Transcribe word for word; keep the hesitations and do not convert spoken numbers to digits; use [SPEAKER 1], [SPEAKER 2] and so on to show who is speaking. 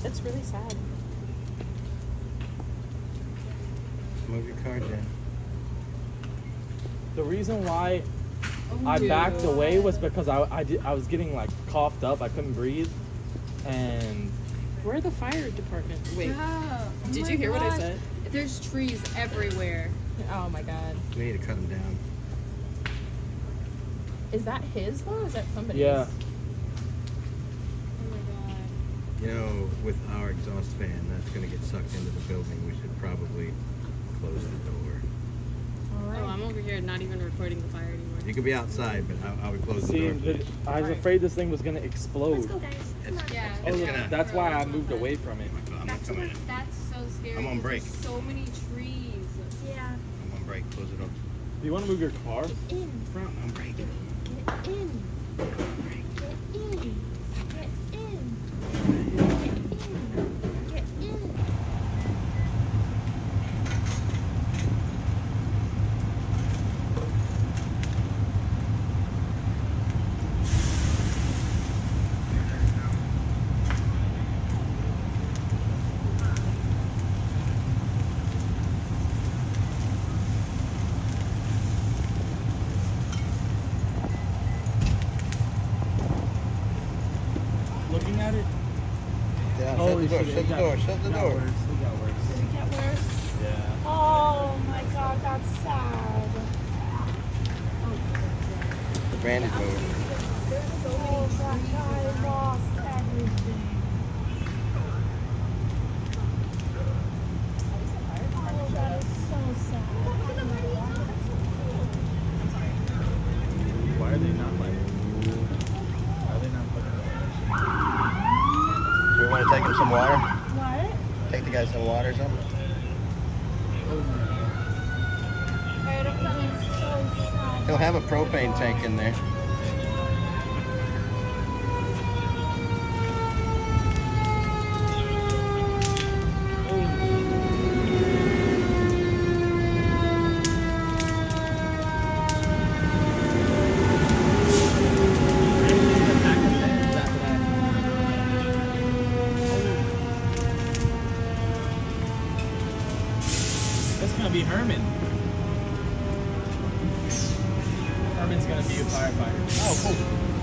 [SPEAKER 1] It's really sad.
[SPEAKER 2] Move your car, Jen.
[SPEAKER 3] The reason why
[SPEAKER 1] Oh,
[SPEAKER 3] I
[SPEAKER 1] dude.
[SPEAKER 3] backed away was because I I, did, I was getting like coughed up. I couldn't breathe, and
[SPEAKER 1] Where are the fire department? Wait.
[SPEAKER 4] Yeah. Oh
[SPEAKER 1] Did
[SPEAKER 4] my
[SPEAKER 1] you hear what I
[SPEAKER 4] gosh.
[SPEAKER 1] said?
[SPEAKER 4] There's trees everywhere.
[SPEAKER 1] Oh my god.
[SPEAKER 2] We need to cut them down.
[SPEAKER 1] Is that his though? Or is that somebody's?
[SPEAKER 3] yeah.
[SPEAKER 4] Oh my god.
[SPEAKER 2] You know, with our exhaust fan, that's going to get sucked into the building. We should probably close the door.
[SPEAKER 1] All right.
[SPEAKER 4] Oh, I'm over here not even recording the fire anymore.
[SPEAKER 2] You could be outside, but I, I would close
[SPEAKER 3] See,
[SPEAKER 2] the door.
[SPEAKER 3] the, I was afraid this thing was gonna explode.
[SPEAKER 5] Let's go, guys. Come on.
[SPEAKER 4] Yeah.
[SPEAKER 3] Oh,
[SPEAKER 2] It's
[SPEAKER 3] yeah,
[SPEAKER 2] gonna-
[SPEAKER 3] that's why I moved away from it.
[SPEAKER 2] I'm not
[SPEAKER 5] That's
[SPEAKER 2] coming
[SPEAKER 5] what-
[SPEAKER 2] in.
[SPEAKER 4] That's so scary.
[SPEAKER 2] I'm on
[SPEAKER 4] 'cause
[SPEAKER 2] break.
[SPEAKER 4] there's so many trees.
[SPEAKER 5] Yeah.
[SPEAKER 2] I'm on break. Close the door.
[SPEAKER 3] Do you want to move your car?
[SPEAKER 5] Get in.
[SPEAKER 2] Front, I'm breaking.
[SPEAKER 5] Get in. Get in. Get in. Get in. Get in.
[SPEAKER 3] Looking at it.
[SPEAKER 2] Yeah,
[SPEAKER 3] Oh,
[SPEAKER 2] shut the door.
[SPEAKER 3] shit,
[SPEAKER 2] Shut
[SPEAKER 3] it
[SPEAKER 2] the
[SPEAKER 3] got-
[SPEAKER 2] door. Shut the
[SPEAKER 3] it got
[SPEAKER 2] door.
[SPEAKER 3] worse, it got worse.
[SPEAKER 5] Does it get worse?
[SPEAKER 3] Yeah.
[SPEAKER 5] Oh my god, that's sad.
[SPEAKER 2] The bandage moving.
[SPEAKER 5] Oh, that guy lost everything. Oh, that is so sad.
[SPEAKER 3] Why are they not like? Why are they not putting?
[SPEAKER 2] Do we want to take him some water?
[SPEAKER 5] What?
[SPEAKER 2] Take the guy some water or something?
[SPEAKER 5] Everything's so sad.
[SPEAKER 2] He'll have a propane tank in there.
[SPEAKER 3] That's gonna be Herman. Herman's gonna be a firefighter.
[SPEAKER 2] Oh, cool.